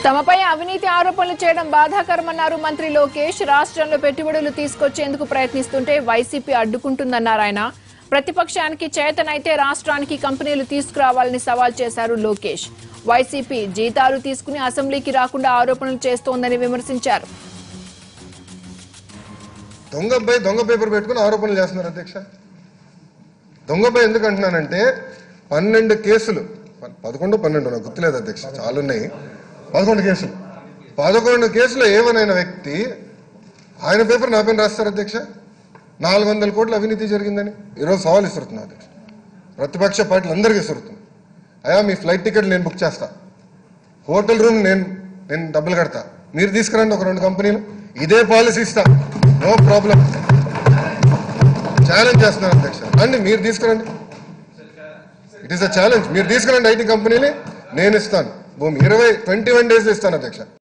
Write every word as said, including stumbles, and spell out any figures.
తమపై అవినీతి ఆరోపణలు చేయడం బాధాకరమన్నారు మంత్రి లోకేష్. రాష్ట్రంలో పెట్టుబడులు తీసుకొచ్చేందుకు ప్రయత్నిస్తుంటే వైసీపీ అడ్డుకుంటుందన్నారు ఆయన. ప్రతిపక్షానికి చేతనైతే రాష్ట్రానికి కంపెనీలు తీసుకురావాలని సవాల్ చేశారు లోకేష్. వైసీపీ జీతాలు తీసుకుని అసెంబ్లీకి రాకుండా ఆరోపణలు చేస్తోందని విమర్శించారు. దొంగపై దొంగ పేపర్ పెట్టుకుని ఆరోపణలు చేస్తున్నారు అధ్యక్ష. దొంగపై ఎందుకు అంటున్నానంటే పన్నెండు కేసులు పదకొండు పన్నెండు నాకు గుర్తులేదు అధ్యక్ష, చాలా ఉన్నాయి. పదకొండు కేసులు పదకొండు కేసులు ఏమనైన వ్యక్తి ఆయన పేపర్ నా పైన రాస్తారు అధ్యక్ష. నాలుగు వందల కోట్ల అవినీతి జరిగిందని ఈరోజు సవాల్ ఇస్తున్నా అధ్యక్ష. ప్రతిపక్ష పార్టీలు అందరికీ ఇస్తున్నా, అయ్యా మీ ఫ్లైట్ టికెట్ నేను బుక్ చేస్తా, హోటల్ రూమ్ నేను నేను డబ్బులు కడతా, మీరు తీసుకురండి ఒక రెండు కంపెనీలు, ఇదే పాలసీ ఇస్తా, నో ప్రాబ్లం. ఛాలెంజ్ చేస్తున్నాను అధ్యక్ష, రండి మీరు తీసుకురండి, ఇట్ ఈస్ అ ఛాలెంజ్. మీరు తీసుకురండి ఐటీ కంపెనీని, నేను ఇస్తాను భూమి ఇరవై ట్వంటీ వన్ డేస్ ఇస్తాను అధ్యక్ష.